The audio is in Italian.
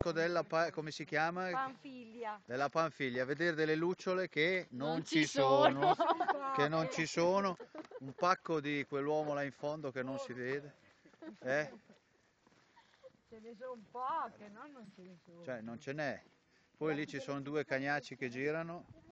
parco della, come si chiama? Panfiglia. Della Panfiglia, a vedere delle lucciole che non ci sono. sono, che non ci sono, un pacco di quell'uomo là in fondo che non si vede, Ce ne sono poche, no? Non ce ne sono. Cioè non ce n'è. Poi lì ci sono due cagnacci che girano.